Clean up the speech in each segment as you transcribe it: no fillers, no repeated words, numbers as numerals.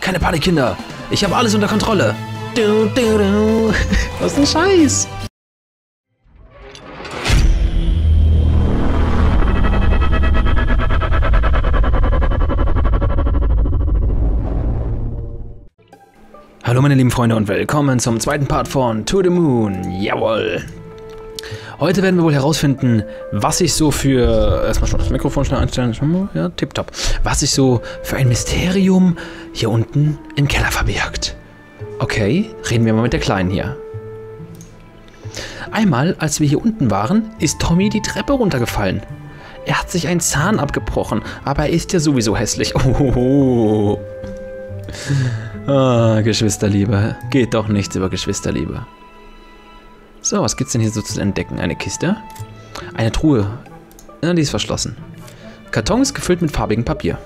Keine Panik, Kinder. Ich habe alles unter Kontrolle. Was ein Scheiß. Hallo meine lieben Freunde und willkommen zum zweiten Part von To the Moon. Jawohl. Heute werden wir wohl herausfinden, was sich so für... Erstmal schon das Mikrofon schnell einstellen. Ja, tipptopp. Was sich so für ein Mysterium hier unten im Keller verbirgt. Okay, reden wir mal mit der Kleinen hier. Einmal, als wir hier unten waren, ist Tommy die Treppe runtergefallen. Er hat sich einen Zahn abgebrochen, aber er ist ja sowieso hässlich. Oh. Ah, Geschwisterliebe. Geht doch nichts über Geschwisterliebe. So, was gibt's denn hier so zu entdecken? Eine Kiste? Eine Truhe. Ja, die ist verschlossen. Kartons gefüllt mit farbigem Papier.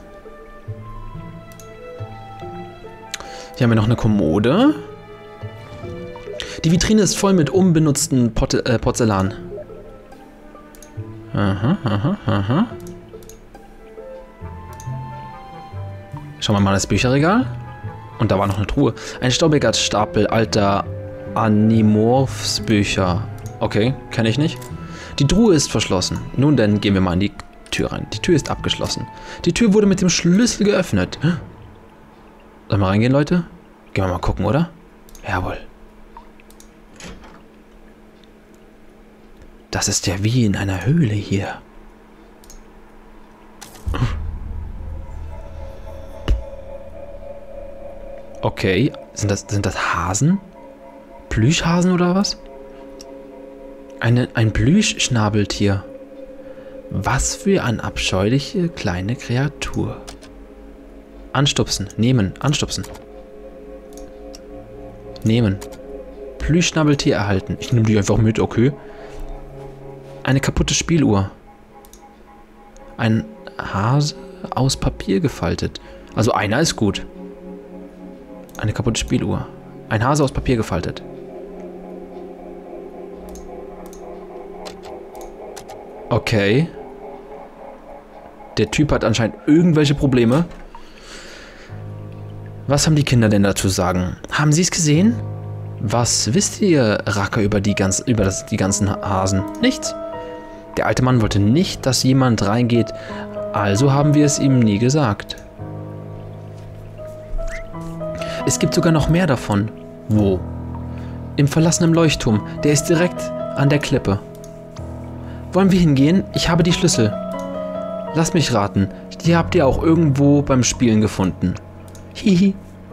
Hier haben wir noch eine Kommode. Die Vitrine ist voll mit unbenutzten Porzellan. Aha. Schauen wir mal das Bücherregal. Und da war noch eine Truhe. Ein staubiger Stapel alter Animorphs-Bücher. Okay, kenne ich nicht. Die Truhe ist verschlossen. Nun denn, gehen wir mal in die Tür rein. Die Tür ist abgeschlossen. Die Tür wurde mit dem Schlüssel geöffnet. Sollen wir reingehen, Leute? Gehen wir mal gucken, oder? Jawohl. Das ist ja wie in einer Höhle hier. Okay, sind das Hasen? Plüschhasen oder was? Ein Plüschschnabeltier. Was für eine abscheuliche kleine Kreatur. Anstupsen, nehmen, anstupsen. Nehmen. Plüschschnabeltier erhalten. Ich nehme die einfach mit, okay. Eine kaputte Spieluhr. Ein Hase aus Papier gefaltet. Also einer ist gut. Eine kaputte Spieluhr. Ein Hase aus Papier gefaltet. Okay. Der Typ hat anscheinend irgendwelche Probleme. Was haben die Kinder denn dazu sagen? Haben sie es gesehen? Was wisst ihr, Racker, über die ganzen Hasen? Nichts. Der alte Mann wollte nicht, dass jemand reingeht, also haben wir es ihm nie gesagt. Es gibt sogar noch mehr davon. Wo? Im verlassenen Leuchtturm. Der ist direkt an der Klippe. Wollen wir hingehen? Ich habe die Schlüssel. Lass mich raten. Die habt ihr auch irgendwo beim Spielen gefunden. Hihi.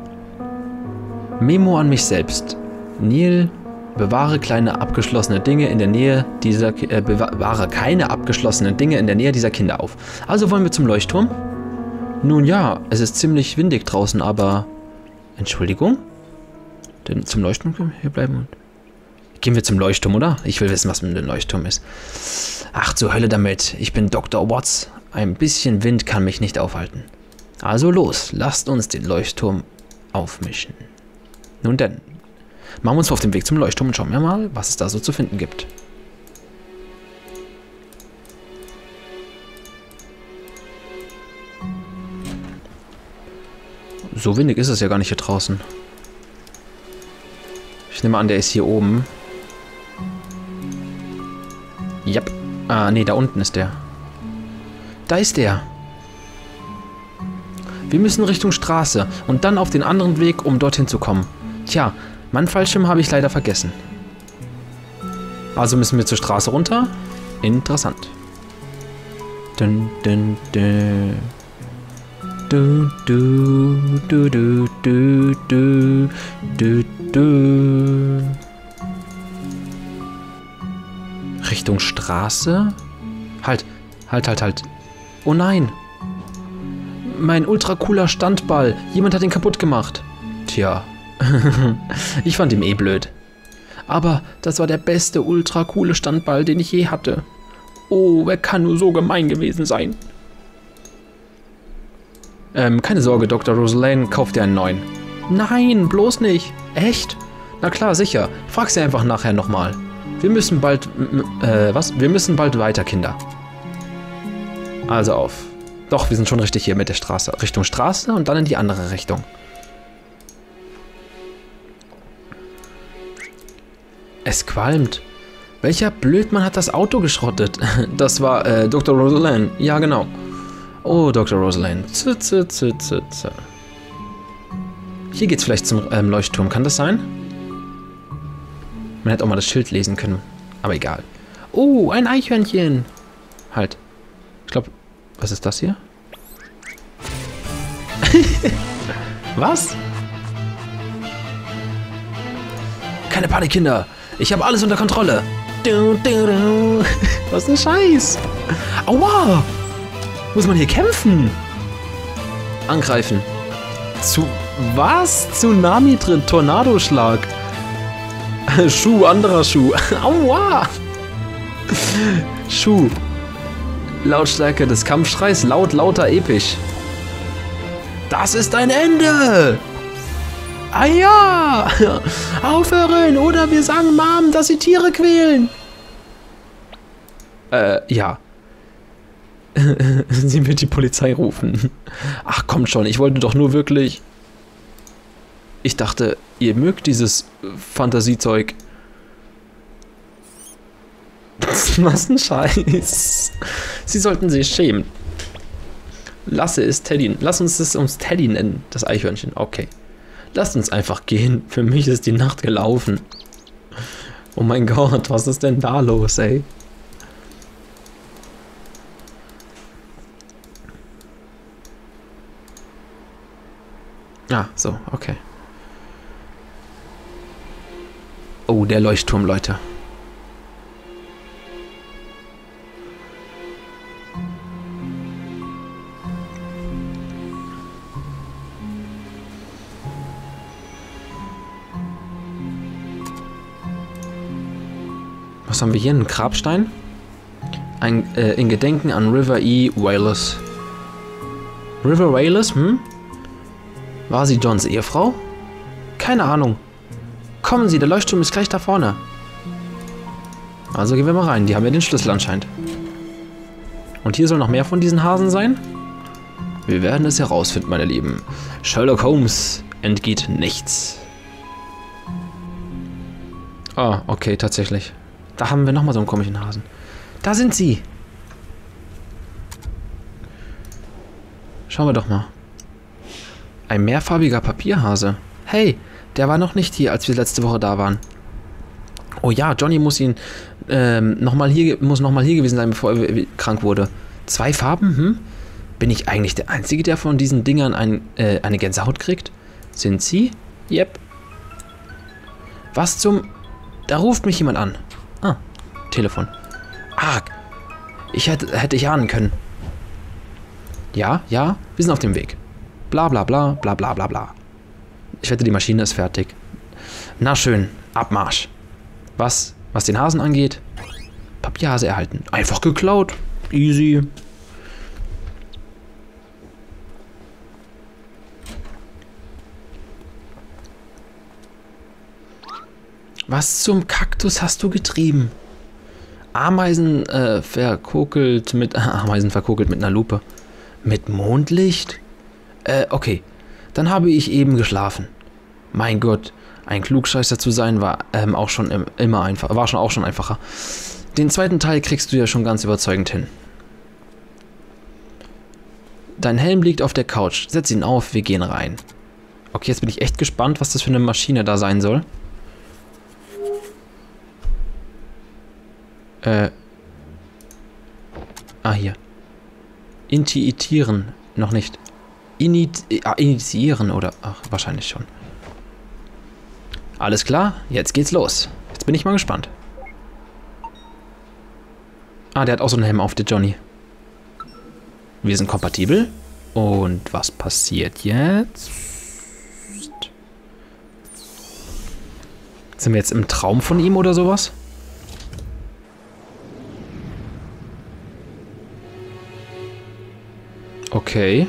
Memo an mich selbst. Neil, bewahre keine abgeschlossenen Dinge in der Nähe dieser Kinder auf. Also wollen wir zum Leuchtturm? Nun ja, es ist ziemlich windig draußen, aber... Entschuldigung? Denn zum Leuchtturm können wir hier bleiben und... Gehen wir zum Leuchtturm, oder? Ich will wissen, was mit dem Leuchtturm ist. Ach, zur Hölle damit. Ich bin Dr. Watts. Ein bisschen Wind kann mich nicht aufhalten. Also los, lasst uns den Leuchtturm aufmischen. Nun denn, machen wir uns auf den Weg zum Leuchtturm und schauen wir mal, was es da so zu finden gibt. So windig ist es ja gar nicht hier draußen. Ich nehme an, der ist hier oben. Yep. Ah, nee, da unten ist der. Da ist der. Wir müssen Richtung Straße und dann auf den anderen Weg, um dorthin zu kommen. Tja, meinen Fallschirm habe ich leider vergessen. Also müssen wir zur Straße runter. Interessant. Dun, dun, dun. Du, du, du, du, du, du, du, du. Richtung Straße? Halt. Oh nein. Mein ultra cooler Standball. Jemand hat ihn kaputt gemacht. Tja. Ich fand ihn eh blöd. Aber das war der beste ultra coole Standball, den ich je hatte. Oh, wer kann nur so gemein gewesen sein? Keine Sorge, Dr. Rosalane kauft dir einen neuen. Nein, bloß nicht. Echt? Na klar, sicher. Frag sie einfach nachher nochmal. Wir müssen bald... Wir müssen bald weiter, Kinder. Also auf. Doch, wir sind schon richtig hier mit der Straße. Richtung Straße und dann in die andere Richtung. Es qualmt. Welcher Blödmann hat das Auto geschrottet? Das war, Dr. Rosaline. Ja, genau. Oh, Dr. Rosaline. Hier geht's vielleicht zum Leuchtturm. Kann das sein? Man hätte auch mal das Schild lesen können. Aber egal. Oh, ein Eichhörnchen. Halt. Ich glaube, was ist das hier? Was? Keine Panik, Kinder. Ich habe alles unter Kontrolle. Was ein Scheiß. Aua. Muss man hier kämpfen? Angreifen. Zu was? Tsunami drin. Tornadoschlag. Schuh, anderer Schuh. Aua. Schuh. Lautstärke des Kampfschreis. Laut, lauter, episch. Das ist ein Ende. Ah ja. Aufhören oder wir sagen Mom, dass sie Tiere quälen. Ja. Sie wird die Polizei rufen. Ach, kommt schon. Ich wollte doch nur wirklich... Ich dachte, ihr mögt dieses Fantasiezeug. Was ein Scheiß. Sie sollten sich schämen. Lass uns es Teddy nennen, das Eichhörnchen. Okay. Lasst uns einfach gehen. Für mich ist die Nacht gelaufen. Oh mein Gott, was ist denn da los, ey? Ah, so, okay. Oh, der Leuchtturm, Leute. Was haben wir hier? Ein Grabstein? In Gedenken an River E. Wallace. River Wallace, War sie Johns Ehefrau? Keine Ahnung. Kommen Sie, der Leuchtturm ist gleich da vorne. Also gehen wir mal rein. Die haben ja den Schlüssel anscheinend. Und hier soll noch mehr von diesen Hasen sein? Wir werden es herausfinden, meine Lieben. Sherlock Holmes entgeht nichts. Ah, okay, tatsächlich. Da haben wir nochmal so einen komischen Hasen. Da sind sie. Schauen wir doch mal. Ein mehrfarbiger Papierhase. Hey, der war noch nicht hier, als wir letzte Woche da waren. Oh ja, Johnny muss noch mal hier gewesen sein, bevor er krank wurde. 2 Farben, Bin ich eigentlich der Einzige, der von diesen Dingern eine Gänsehaut kriegt? Sind sie? Yep. Was zum... Da ruft mich jemand an. Ah, Telefon. Ah, hätte ich ahnen können. Ja, wir sind auf dem Weg. Bla bla bla, bla bla bla bla. Ich wette, die Maschine ist fertig. Na schön, Abmarsch. Was den Hasen angeht, Papierhase erhalten. Einfach geklaut. Easy. Was zum Kaktus hast du getrieben? Ameisen verkokelt mit einer Lupe. Mit Mondlicht? Okay. Dann habe ich eben geschlafen. Mein Gott, ein Klugscheißer zu sein war auch schon einfacher. Den zweiten Teil kriegst du ja schon ganz überzeugend hin. Dein Helm liegt auf der Couch. Setz ihn auf, wir gehen rein. Okay, jetzt bin ich echt gespannt, was das für eine Maschine da sein soll. Hier. Initiieren. Noch nicht. Initiieren oder... Ach, wahrscheinlich schon. Alles klar, jetzt geht's los. Jetzt bin ich mal gespannt. Ah, der hat auch so einen Helm auf, der Johnny. Wir sind kompatibel. Und was passiert jetzt? Sind wir jetzt im Traum von ihm oder sowas? Okay.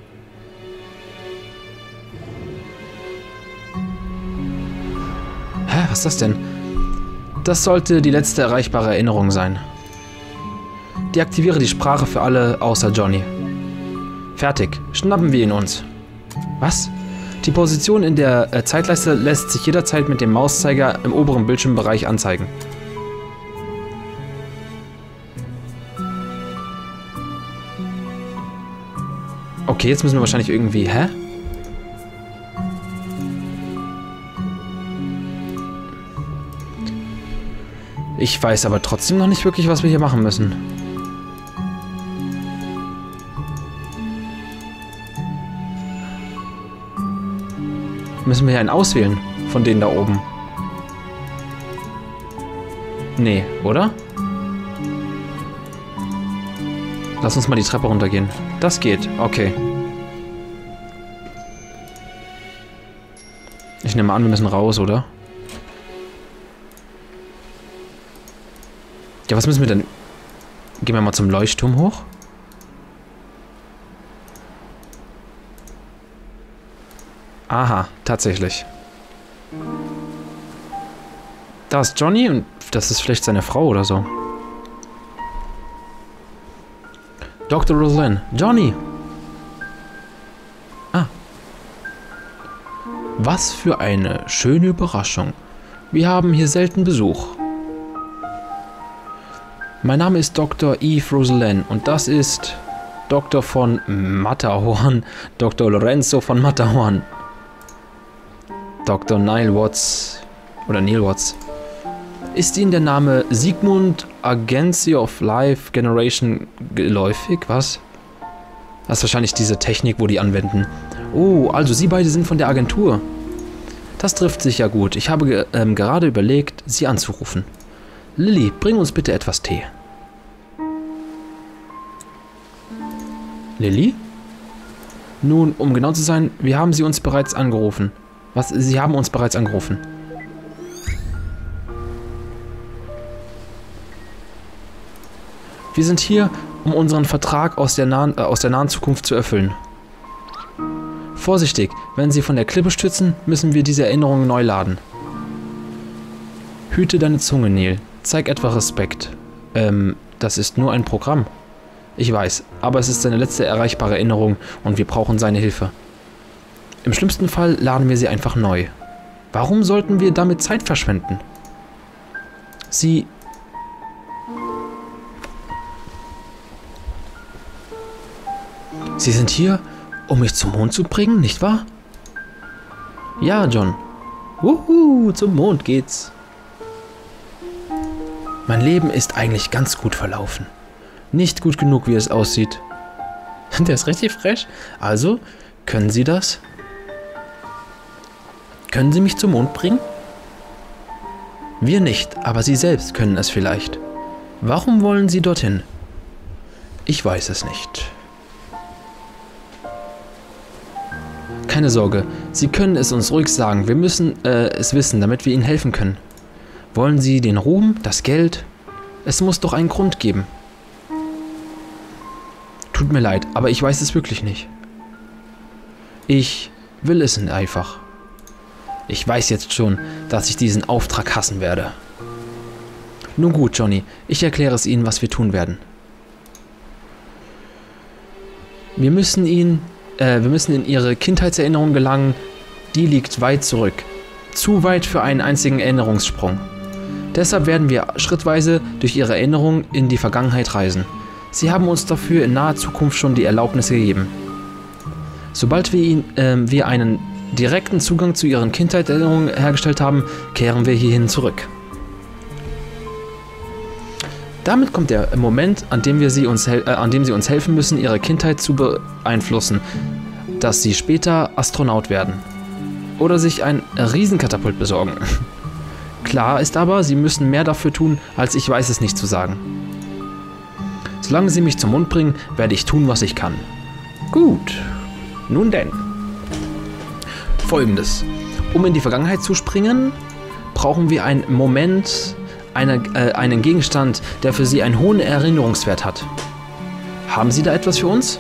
Hä, was ist das denn? Das sollte die letzte erreichbare Erinnerung sein. Deaktiviere die Sprache für alle außer Johnny. Fertig. Schnappen wir ihn uns. Was? Die Position in der Zeitleiste lässt sich jederzeit mit dem Mauszeiger im oberen Bildschirmbereich anzeigen. Okay, jetzt müssen wir wahrscheinlich irgendwie... Hä? Ich weiß aber trotzdem noch nicht wirklich, was wir hier machen müssen. Müssen wir hier einen auswählen von denen da oben? Nee, oder? Lass uns mal die Treppe runtergehen. Das geht, okay. Ich nehme an, wir müssen raus, oder? Ja, was müssen wir denn? Gehen wir mal zum Leuchtturm hoch. Aha, tatsächlich. Da ist Johnny und das ist vielleicht seine Frau oder so. Dr. Rosalind. Johnny! Ah. Was für eine schöne Überraschung. Wir haben hier selten Besuch. Mein Name ist Dr. Eve Rosalind und das ist Dr. von Matterhorn, Dr. Lorenzo von Matterhorn. Dr. Neil Watts. Oder Neil Watts. Ist Ihnen der Name Sigmund Agency of Life Generation geläufig? Was? Das ist wahrscheinlich diese Technik, wo die anwenden. Oh, also Sie beide sind von der Agentur. Das trifft sich ja gut. Ich habe gerade überlegt, Sie anzurufen. Lilly, bring uns bitte etwas Tee. Lilly? Nun, um genau zu sein, wir haben Sie uns bereits angerufen. Was? Sie haben uns bereits angerufen. Wir sind hier, um unseren Vertrag aus der nahen Zukunft zu erfüllen. Vorsichtig, wenn Sie von der Klippe stürzen, müssen wir diese Erinnerungen neu laden. Hüte deine Zunge, Neil. Zeig etwa Respekt. Das ist nur ein Programm. Ich weiß, aber es ist seine letzte erreichbare Erinnerung und wir brauchen seine Hilfe. Im schlimmsten Fall laden wir sie einfach neu. Warum sollten wir damit Zeit verschwenden? Sie sind hier, um mich zum Mond zu bringen, nicht wahr? Ja, John. Wuhu, zum Mond geht's. Mein Leben ist eigentlich ganz gut verlaufen. Nicht gut genug, wie es aussieht. Der ist richtig frech. Also, können Sie das? Können Sie mich zum Mond bringen? Wir nicht, aber Sie selbst können es vielleicht. Warum wollen Sie dorthin? Ich weiß es nicht. Keine Sorge, Sie können es uns ruhig sagen. Wir müssen es wissen, damit wir Ihnen helfen können. Wollen Sie den Ruhm, das Geld? Es muss doch einen Grund geben. Tut mir leid, aber ich weiß es wirklich nicht. Ich will es einfach. Ich weiß jetzt schon, dass ich diesen Auftrag hassen werde. Nun gut, Johnny, ich erkläre es Ihnen, was wir tun werden. Wir müssen in Ihre Kindheitserinnerung gelangen, die liegt weit zurück. Zu weit für einen einzigen Erinnerungssprung. Deshalb werden wir schrittweise durch Ihre Erinnerung in die Vergangenheit reisen. Sie haben uns dafür in naher Zukunft schon die Erlaubnis gegeben. Sobald wir einen direkten Zugang zu Ihren Kindheitserinnerungen hergestellt haben, kehren wir hierhin zurück. Damit kommt der Moment, an dem Sie uns helfen müssen, Ihre Kindheit zu beeinflussen, dass Sie später Astronaut werden. Oder sich ein Riesenkatapult besorgen. Klar ist aber, Sie müssen mehr dafür tun, als ich weiß es nicht zu sagen. Solange Sie mich zum Mond bringen, werde ich tun, was ich kann. Gut. Nun denn. Folgendes. Um in die Vergangenheit zu springen, brauchen wir einen Moment, einen Gegenstand, der für Sie einen hohen Erinnerungswert hat. Haben Sie da etwas für uns?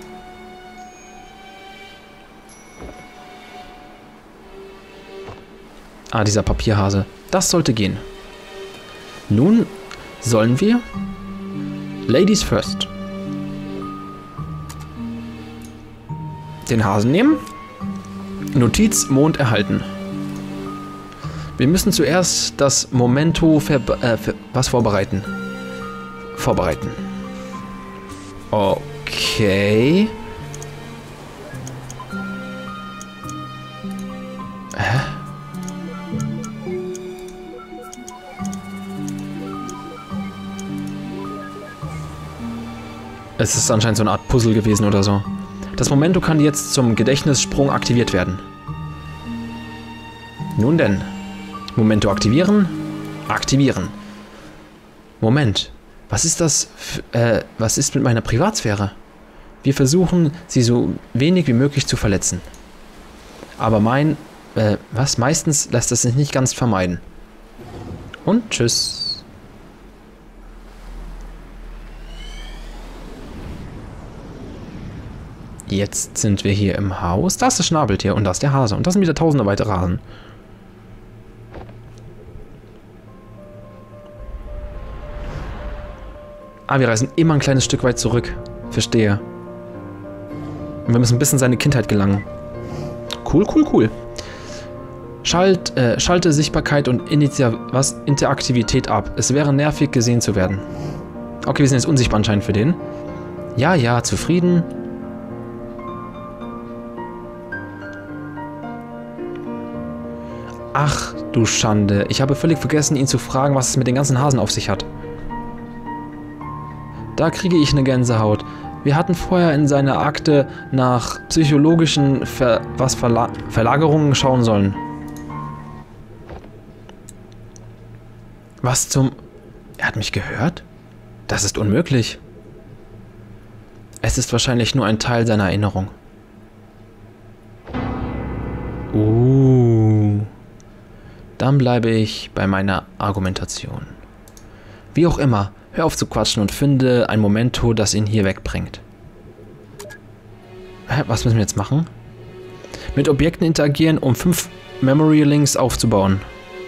Ah, dieser Papierhase. Das sollte gehen. Nun sollen wir... Ladies first. Den Hasen nehmen. Notiz, Mond erhalten. Wir müssen zuerst das Momento vorbereiten. Vorbereiten. Okay. Hä? Es ist anscheinend so eine Art Puzzle gewesen oder so. Das Momento kann jetzt zum Gedächtnissprung aktiviert werden. Nun denn. Momento aktivieren. Aktivieren. Moment. Was ist das? Was ist mit meiner Privatsphäre? Wir versuchen, sie so wenig wie möglich zu verletzen. Aber meistens lässt es sich nicht ganz vermeiden. Und tschüss. Jetzt sind wir hier im Haus. Das ist das Schnabeltier und das ist der Hase. Und das sind wieder tausende weitere Hasen. Ah, wir reisen immer ein kleines Stück weit zurück. Verstehe. Und wir müssen ein bisschen in seine Kindheit gelangen. Cool, cool, cool. Schalte Sichtbarkeit und Interaktivität ab. Es wäre nervig, gesehen zu werden. Okay, wir sind jetzt unsichtbar anscheinend für den. Ja, ja, zufrieden. Ach, du Schande. Ich habe völlig vergessen, ihn zu fragen, was es mit den ganzen Hasen auf sich hat. Da kriege ich eine Gänsehaut. Wir hatten vorher in seiner Akte nach psychologischen Verlagerungen schauen sollen. Was zum... Er hat mich gehört? Das ist unmöglich. Es ist wahrscheinlich nur ein Teil seiner Erinnerung. Dann bleibe ich bei meiner Argumentation. Wie auch immer, hör auf zu quatschen und finde ein Momento, das ihn hier wegbringt. Was müssen wir jetzt machen? Mit Objekten interagieren, um 5 Memory Links aufzubauen.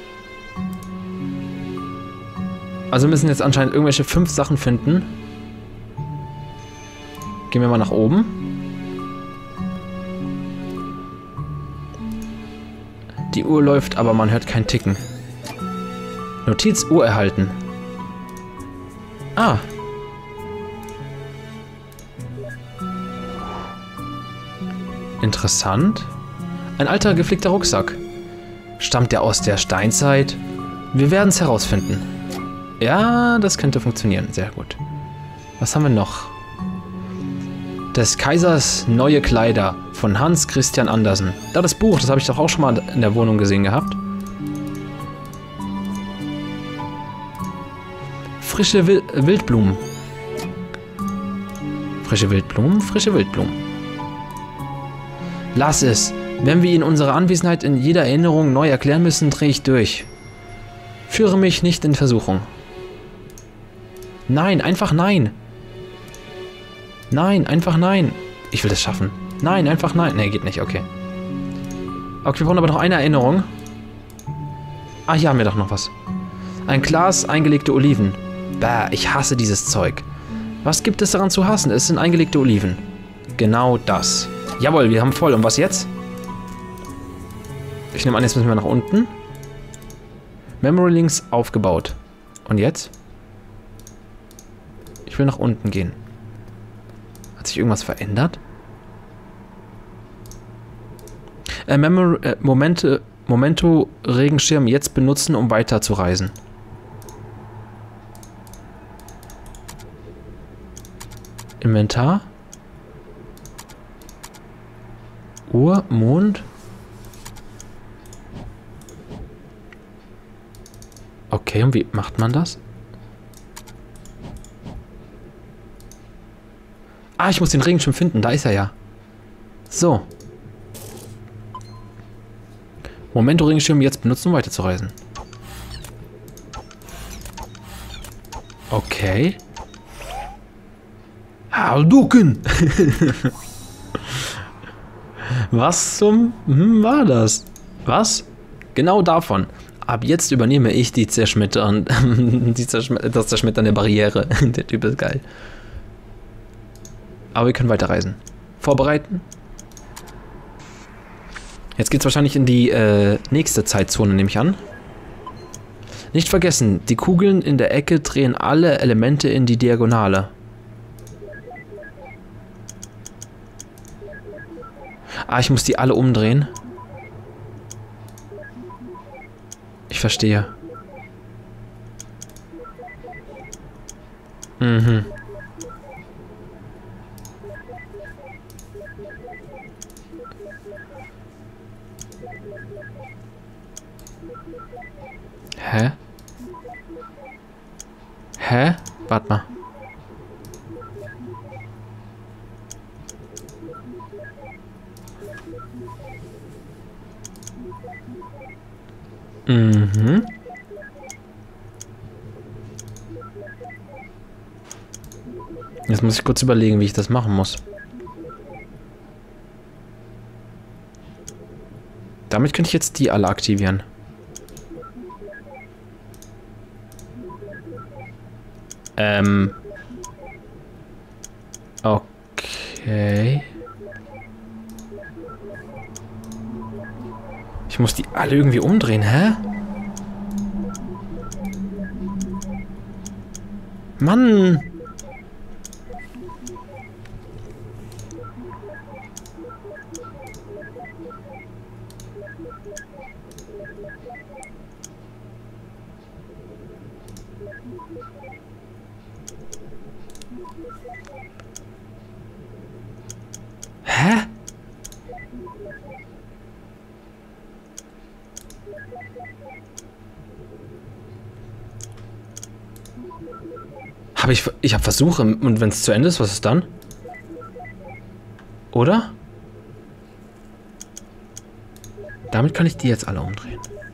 Also wir müssen jetzt anscheinend irgendwelche 5 Sachen finden. Gehen wir mal nach oben. Die Uhr läuft, aber man hört kein Ticken. Notiz, Uhr erhalten. Ah. Interessant. Ein alter, geflickter Rucksack. Stammt der aus der Steinzeit? Wir werden es herausfinden. Ja, das könnte funktionieren. Sehr gut. Was haben wir noch? Des Kaisers neue Kleider von Hans Christian Andersen. Da das Buch, das habe ich doch auch schon mal in der Wohnung gesehen gehabt. Frische Wildblumen. Frische Wildblumen, frische Wildblumen. Lass es. Wenn wir ihn unsere Anwesenheit in jeder Erinnerung neu erklären müssen, drehe ich durch. Führe mich nicht in Versuchung. Nein, einfach nein. Nein, einfach nein. Ich will das schaffen. Nein, einfach nein. Nee, geht nicht, okay. Okay, wir brauchen aber noch eine Erinnerung. Ah, hier haben wir doch noch was. Ein Glas eingelegte Oliven. Bäh, ich hasse dieses Zeug. Was gibt es daran zu hassen? Es sind eingelegte Oliven. Genau das. Jawohl, wir haben voll. Und was jetzt? Ich nehme an, jetzt müssen wir nach unten. Memory Links aufgebaut. Und jetzt? Ich will nach unten gehen. Hat sich irgendwas verändert? Momento Regenschirm jetzt benutzen, um weiterzureisen. Inventar. Uhr, Mond. Okay, und wie macht man das? Ah, ich muss den Regenschirm finden. Da ist er ja. So. Momento Regenschirm jetzt benutzen, um weiterzureisen. Okay. Hadouken! Was zum... war das? Was? Genau davon. Ab jetzt übernehme ich die das Zerschmettern der Barriere. Der Typ ist geil. Aber wir können weiterreisen. Vorbereiten. Jetzt geht's wahrscheinlich in die nächste Zeitzone, nehme ich an. Nicht vergessen, die Kugeln in der Ecke drehen alle Elemente in die Diagonale. Ah, ich muss die alle umdrehen. Ich verstehe. Mhm. Hä? Hä? Warte mal. Mhm. Jetzt muss ich kurz überlegen, wie ich das machen muss. Damit könnte ich jetzt die alle aktivieren. Okay. Ich muss die alle irgendwie umdrehen, hä? Mann! Hä? Ich habe Versuche, und wenn es zu Ende ist, was ist dann? Oder? Damit kann ich die jetzt alle umdrehen.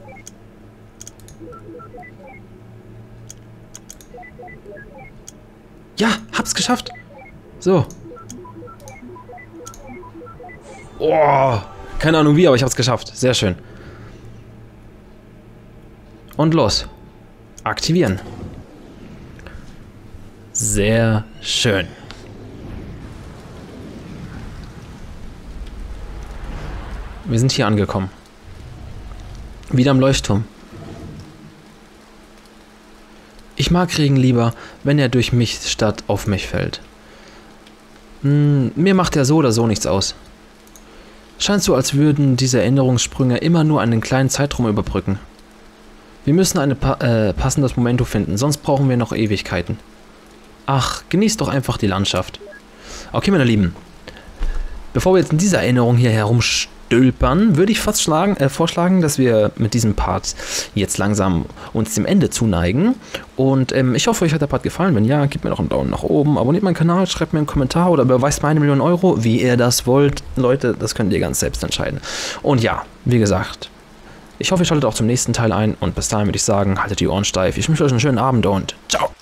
Ja, hab's geschafft. So. Oh, keine Ahnung wie, aber ich hab's geschafft. Sehr schön. Und los. Aktivieren. Sehr schön. Wir sind hier angekommen. Wieder am Leuchtturm. Ich mag Regen lieber, wenn er durch mich statt auf mich fällt. Mir macht er so oder so nichts aus. Scheint so, als würden diese Erinnerungssprünge immer nur einen kleinen Zeitraum überbrücken. Wir müssen ein passendes Momento finden, sonst brauchen wir noch Ewigkeiten. Ach, genießt doch einfach die Landschaft. Okay, meine Lieben. Bevor wir jetzt in dieser Erinnerung hier herumstülpern, würde ich fast vorschlagen, dass wir mit diesem Part jetzt langsam uns dem Ende zuneigen. Und ich hoffe, euch hat der Part gefallen. Wenn ja, gebt mir doch einen Daumen nach oben, abonniert meinen Kanal, schreibt mir einen Kommentar oder überweist mir 1 Million Euro, wie ihr das wollt. Leute, das könnt ihr ganz selbst entscheiden. Und ja, wie gesagt, ich hoffe, ihr schaltet auch zum nächsten Teil ein. Und bis dahin würde ich sagen, haltet die Ohren steif. Ich wünsche euch einen schönen Abend und ciao.